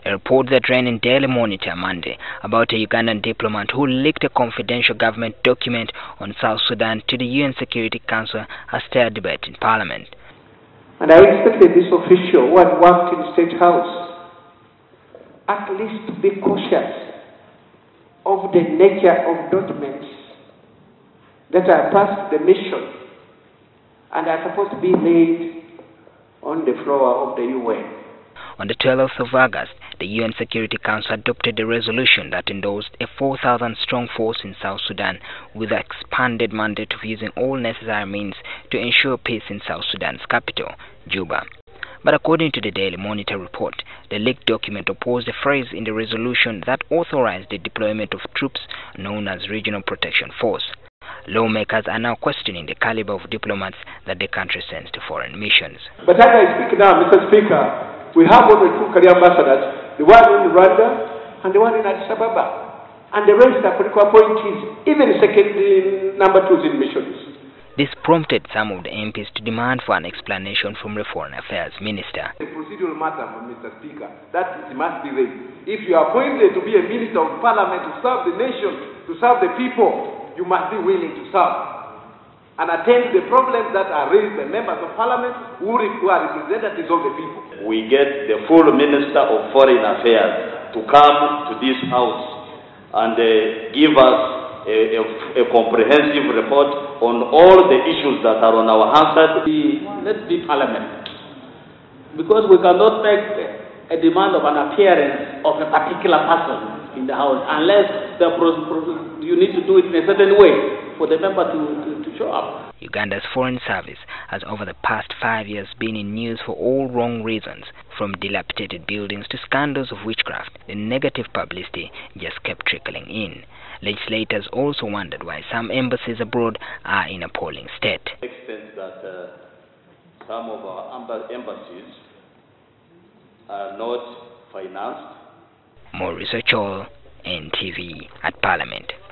A report that ran in Daily Monitor Monday about a Ugandan diplomat who leaked a confidential government document on South Sudan to the UN Security Council has stirred debate in Parliament. And I expected this official who had worked in the State House at least to be cautious of the nature of documents that are passed to the mission and are supposed to be laid on the floor of the UN. On the 12th of August, the UN Security Council adopted a resolution that endorsed a 4,000-strong force in South Sudan with an expanded mandate of using all necessary means to ensure peace in South Sudan's capital, Juba. But according to the Daily Monitor report, the leaked document opposed a phrase in the resolution that authorized the deployment of troops known as Regional Protection Force. Lawmakers are now questioning the caliber of diplomats that the country sends to foreign missions. But as I speak now, Mr. Speaker, we have only two career ambassadors, the one in Rwanda and the one in Addis Ababa. And the rest are political appointees, even second number twos in missions. This prompted some of the MPs to demand for an explanation from the Foreign Affairs Minister. A procedural matter, Mr. Speaker, that it must be raised. If you are appointed to be a minister of parliament to serve the nation, to serve the people, you must be willing to serve and attend the problems that are raised by members of parliament who are representatives of the people. We get the full Minister of Foreign Affairs to come to this house and give us a comprehensive report on all the issues that are on our hands. Let's be parliament, because we cannot make a demand of an appearance of a particular person in the house unless you need to do it in a certain way for the member to show up. Uganda's foreign service has over the past 5 years been in news for all wrong reasons, from dilapidated buildings to scandals of witchcraft. The negative publicity just kept trickling in. Legislators also wondered why some embassies abroad are in appalling state. To the extent that some of our embassies are not financed. More research all NTV at Parliament.